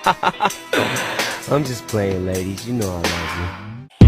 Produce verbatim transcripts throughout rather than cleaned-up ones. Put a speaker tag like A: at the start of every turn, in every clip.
A: I'm just playing, ladies. You know I love you.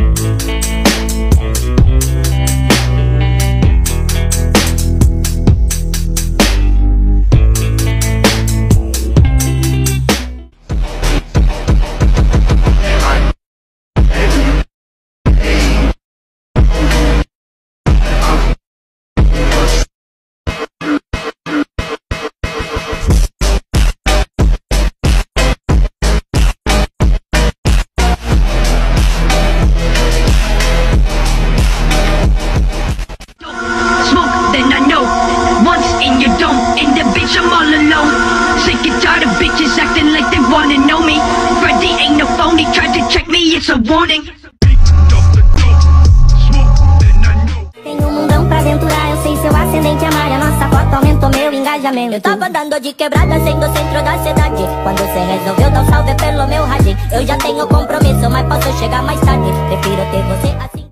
B: Tem um mundão pra aventurar, eu sei seu ascendente amar. A nossa foto aumentou meu engajamento. Eu tava dando de quebrada, sendo o centro da cidade. Quando cê resolveu dar um salve pelo meu radinho. Eu já tenho compromisso, mas posso chegar mais tarde. Prefiro ter você assim.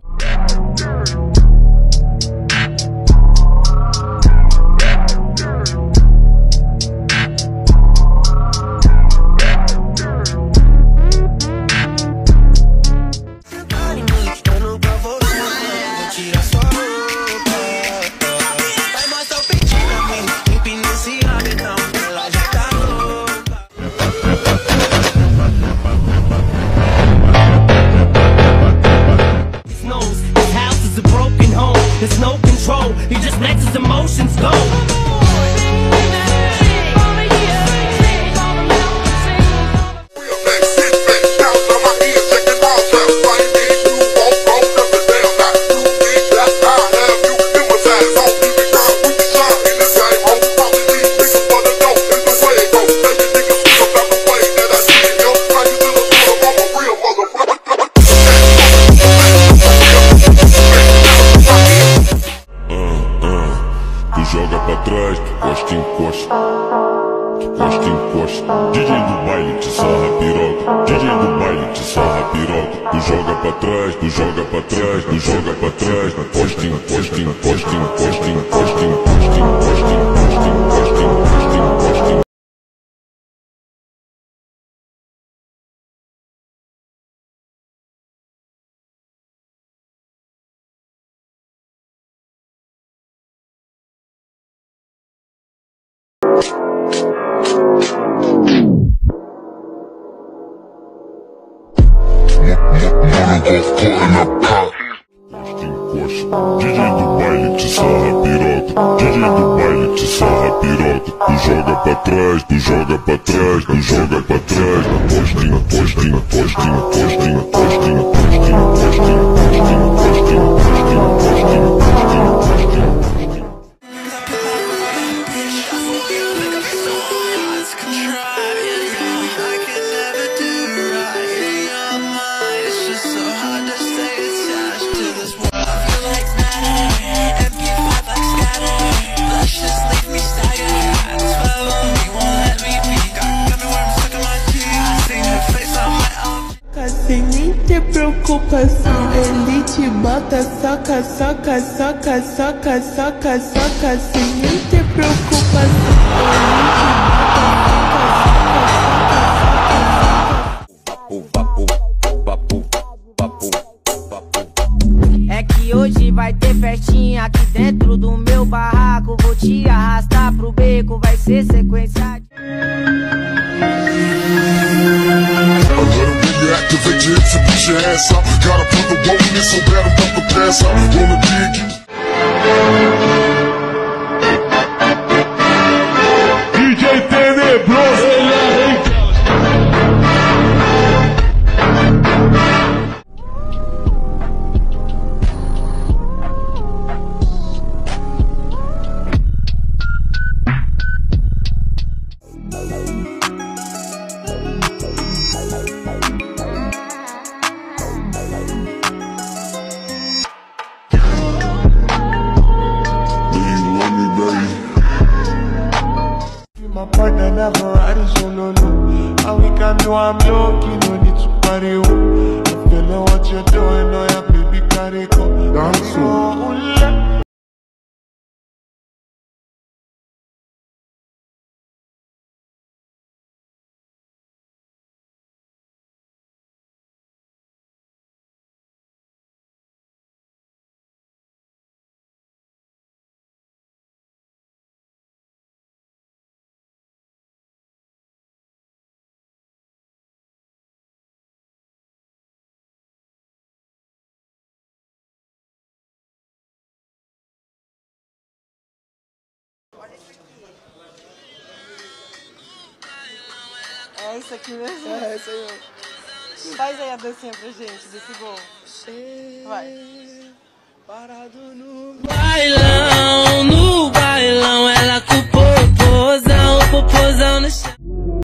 C: There's no control, he just lets his emotions go.
D: Joga pra trás, tu costa encosta, tu costa encosta. D J do baile te sarra piroca, D J do baile te sarra piroca. Tu joga pra trás, tu joga pra trás, tu joga pra trás. Costa encosta, encosta, encosta, encosta, encosta, encosta, encosta, encosta, encosta, encosta. D J do baile te sarra piroca, D J do baile te sarra piroca. Tu joga pra trás, tu joga pra trás, tu joga pra trás. Postinha, postinha, postinha, postinha, postinha, postinha, postinha, postinha, postinha, postinha, postinha, postinha, postinha.
E: Sem nem ter preocupação, ele te bota, soca, soca, soca, soca, soca, soca. Sem nem ter preocupação,
F: é que hoje vai ter festinha aqui dentro do meu barraco. Vou te arrastar pro beco, vai ser sequência de...
D: Activate your hips and put your ass up. Gotta put the roll in it so bad I'm about to pass out. Wanna dig you? D J Tenebroso, ele arranca.
E: my partner never riding solo, no. And we can do I'm lucky, no need to party, oh. I'm feeling what you're doing, oh yeah, baby, carry go. Dance, oh.
G: É isso aqui mesmo?
H: É, isso aí mesmo.
G: Faz aí a dancinha pra gente desse gol. Vai.
H: Parado no
C: Bailão, no bailão, ela com o popozão, o popozão no chão.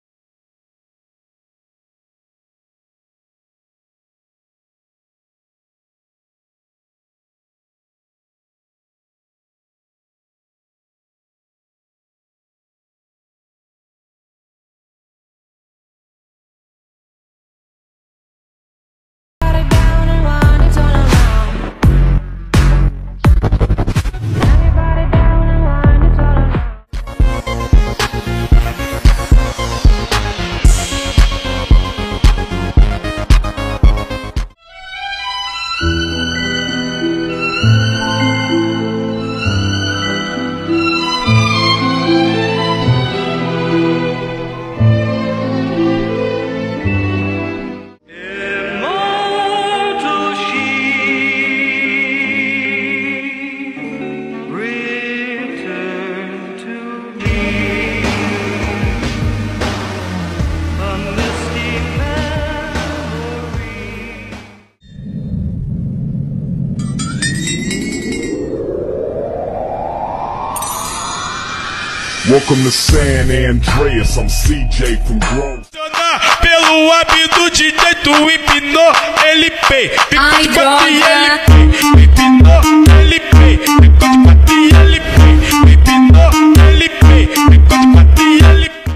D: Welcome to San Andreas, I'm C J from Grove.
C: Pelo hábito de jeito hipno, L P.
I: Ai, droga.
C: Hipno, L P. Picote L P. Hipno, L P. Picote L P.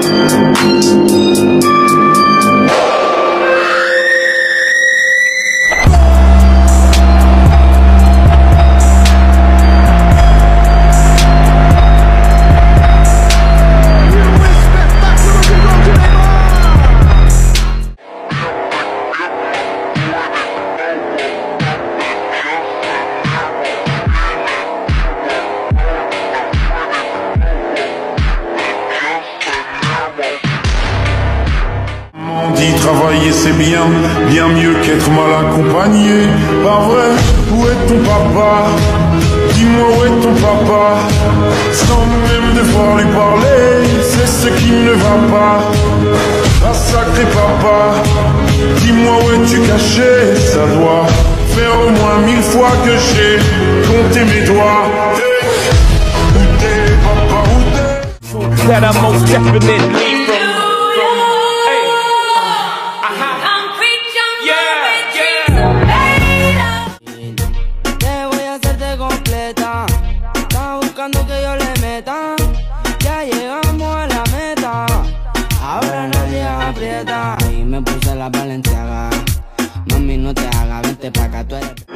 E: Travailler c'est bien, bien mieux qu'être mal accompagné. Pas vrai, où est ton papa? Dis-moi où est ton papa? Sans même devoir lui parler, c'est ce qui ne va pas. Ah sacré papa, dis-moi où es-tu caché? Ça doit faire au moins mille fois que j'ai compté mes doigts. Hey, où t'es papa, où t'es?
C: That I'm most definitely from.
F: Que yo le meta, ya llegamos a la meta. Ahora nadie aprieta. Y me puse la Balenciaga. Mami, no te hagas, vente pa' acá, tú eres.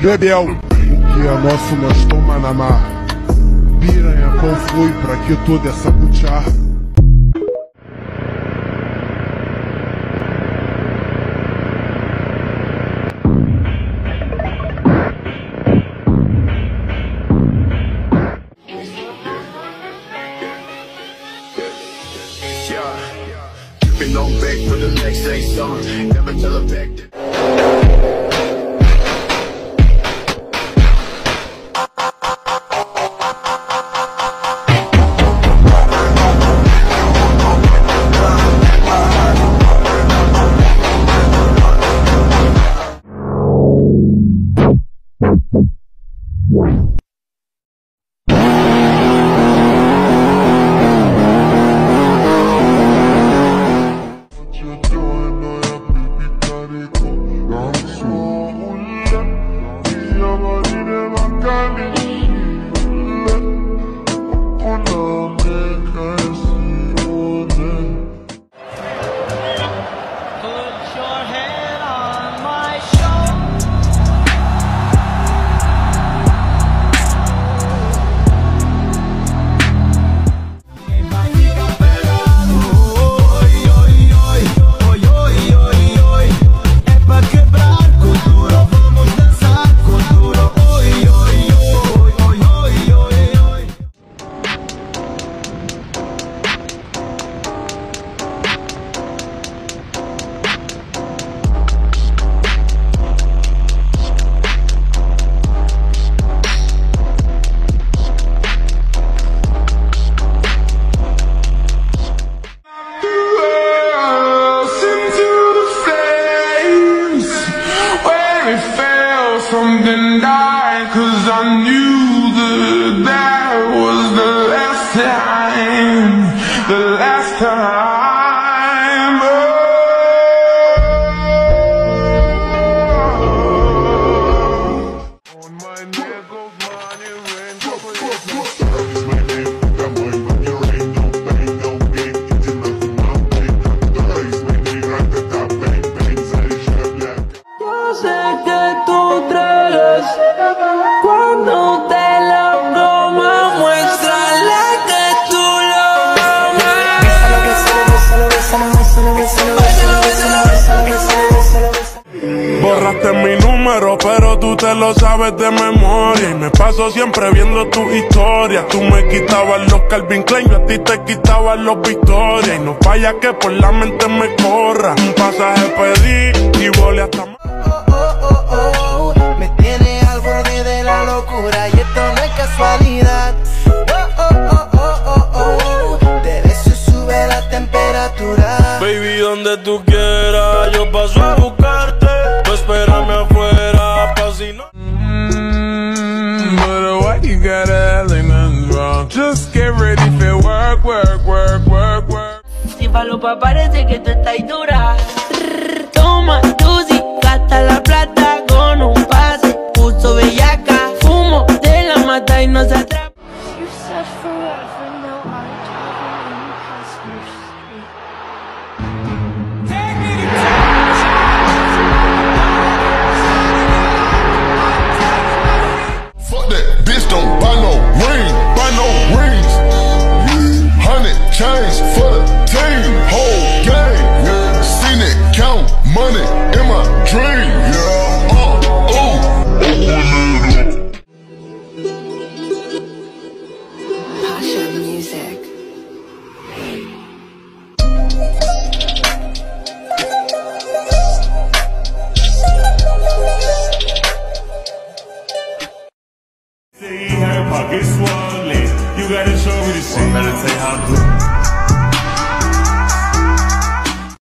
E: Bebel, o que é nosso nós toma na mar. Piranha, qual foi? Pra que toda essa bucharra?
J: Been on back for the next day summer. Never tell her back that.
E: Something died, cause I knew that that was the last time, the last time. Oh. On my neck goes money, rain, my name, got money, but you ain't no bang, no bang, it's enough for my bang. The race, my name, right at that bang, bang, sale, shut black.
F: Yo sé que tú traes cuando te la broma, muéstrale que tú lo amas.
E: Borraste mi número, pero tú te lo sabes de memoria. Y me paso siempre viendo tus historias. Tú me quitabas los Calvin Klein, yo a ti te quitabas los Victoria. Y no falla que por la mente me corra. Un pasaje pedí y volé hasta más.
K: Me tiene al borde de la locura y esto no es casualidad. Oh, oh, oh, oh, oh, oh. De eso sube la temperatura.
L: Baby, donde tú quieras, yo paso a buscarte. Tú espérame afuera, pa' si no.
E: Mm, but why you gotta act like nothing's wrong? Just get ready for work, work, work, work, work.
F: Si falopa parece que tú estás dura. Toma, Tusi, gasta la plata con un pase. Puso bellaca, fumo de la mata y no se atrapa.
M: You said forever, now I'm driving in passenger street. Take me to
D: Fuck that, bitch don't buy no ring, buy no rings. Hundred chains for the team, whole game. Yeah. Seen it count money in my dream. Yeah, uh, ooh.
M: Pasha music.
C: Say her pockets swollen. You gotta show me the shit. Better say how good.